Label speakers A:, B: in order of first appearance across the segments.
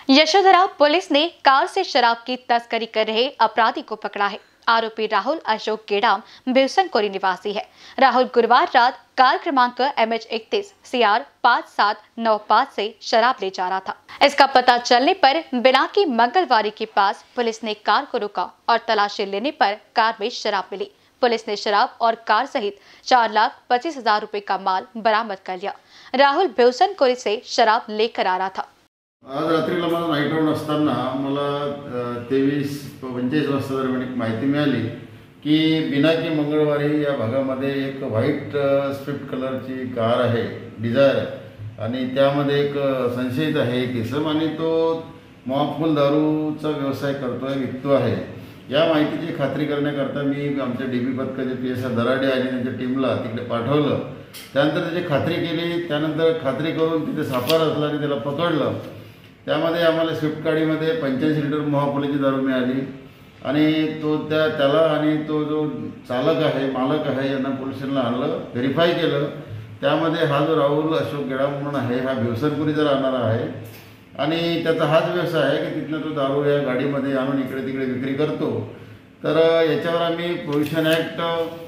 A: Yashodhara police ने car से शराब की तस्करी कर रहे अपराधी को पकड़ा है। आरोपी राहुल अशोक केडाम भिवसनकोरी निवासी है। राहुल गुरुवार रात कार क्रमांक MH31 CR 5795 से शराब ले जा रहा था। इसका पता चलने पर बिलाकी मंगलवारी के पास पुलिस ने कार को रोका और तलाशी लेने पर कार में शराब मिली। पुलिस ने शराब और कार सहित 4,25,000 रुपए का माल बरामद कर लिया। राहुल भिवसनकोरी से शराब लेकर आ रहा था।
B: आज रात्रीला मला नाईट राऊंड असताना मला 23-25 वाजता दरम्यान एक माहिती मिळाली की बिनाकी मंगळवारी या भागामध्ये एक व्हाईट स्विफ्ट कलरची कार आहे, डिझायर आहे आणि त्यामध्ये एक संशयित आहे, एक इसम आणि तो महाफुल दारूचा व्यवसाय करतोय, विकतो आहे। या माहितीची खात्री करण्याकरता मी आमच्या DB पथकाचे PSI दराडे आणि त्यांच्या टीमला तिकडे पाठवलं। त्यानंतर त्याची खात्री केली, त्यानंतर खात्री करून तिथे सापळा रचला आणि त्याला पकडलं। त्यामध्ये आम्हाला स्विफ्ट गाडीमध्ये 85 लिटर महाफुलाची दारू मिळाली आणि त्याला आणि तो जो चालक आहे, मालक आहे यांना पोलिसांना आणलं, व्हेरीफाय केलं। त्यामध्ये हा जो राहुल अशोक केडाम म्हणून आहे हा भिवसनपुरीचा राहणारा आहे आणि त्याचा हाच व्यवसाय आहे की तिथनं तो दारू या गाडीमध्ये आणून इकडे तिकडे विक्री करतो। तर याच्यावर आम्ही प्रोहिबिशन ॲक्ट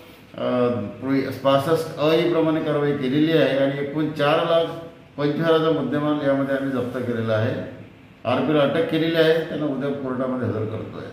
B: 65 प्रमाणे कारवाई केलेली आहे आणि एकूण 4,25,000चा मुद्देमाल यामध्ये आम्ही जप्त केलेला आहे। आरोपीला अटक केलेली आहे, त्यांना उद्या कोर्टामध्ये हजर करतोय।